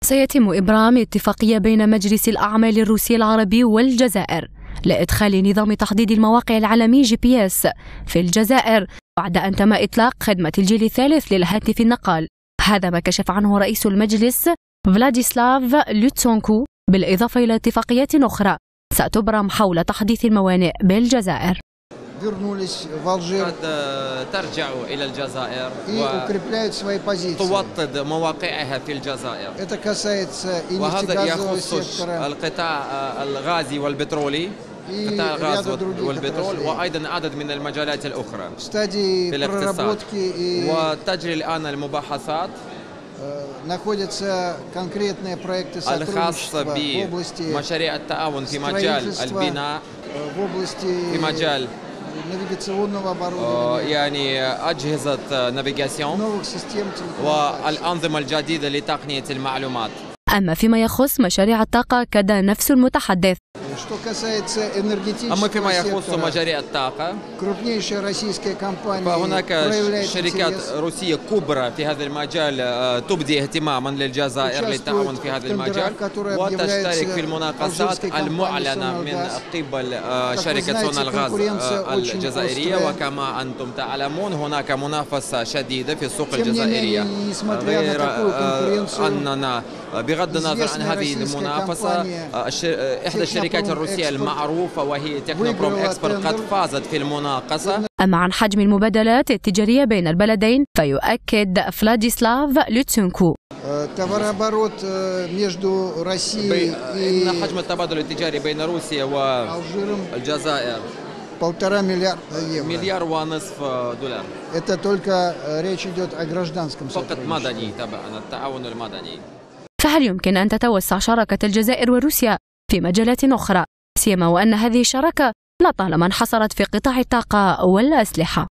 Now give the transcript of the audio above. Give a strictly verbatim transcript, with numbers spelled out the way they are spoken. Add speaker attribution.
Speaker 1: سيتم إبرام اتفاقية بين مجلس الأعمال الروسي العربي والجزائر لإدخال نظام تحديد المواقع العالمي جي بي إس في الجزائر بعد أن تم إطلاق خدمة الجيل الثالث للهاتف النقال. هذا ما كشف عنه رئيس المجلس فلاديسلاف لوتسونكو، بالإضافة إلى اتفاقيات أخرى ستبرم حول تحديث الموانئ بالجزائر.
Speaker 2: قد ترجع إلى الجزائر وتوطد مواقعها في الجزائر، وهذا يخص القطاع الغازي والبترولي، قطاع الغاز والبترول، وأيضا عدد من المجالات الأخرى في الاقتصاد. وتجري الآن المباحثات الخاصة بمشاريع التعاون في مجال البناء، في مجال يعني أجهزة نافيغاسيون والأنظمة الجديدة لتقنية المعلومات.
Speaker 1: أما فيما يخص مشاريع الطاقة كذا نفس المتحدث.
Speaker 2: أما فيما يخص مشاريع الطاقة فهناك شركات روسية كبرى في هذا المجال تبدي اهتماما للجزائر للتعاون في هذا المجال، وتشترك في المناقصات المعلنة من قبل شركة سونالغاز الجزائرية. وكما أنتم تعلمون هناك منافسة شديدة في السوق الجزائرية، غير أننا بغض النظر عن هذه المنافسة إحدى الشركات الروسية المعروفة وهي تكنوبروم إكسبرت قد فازت في المناقصة.
Speaker 1: أما عن حجم المبادلات التجارية بين البلدين فيؤكد فلاديسلاف لوتسونكو
Speaker 2: إن حجم التبادل التجاري بين روسيا والجزائر مليار ونصف دولار. فقط مدني تبعنا التعاون المدني.
Speaker 1: فهل يمكن أن تتوسع شراكة الجزائر وروسيا في مجالات أخرى، سيما وأن هذه الشراكة لطالما انحصرت في قطاع الطاقة والأسلحة؟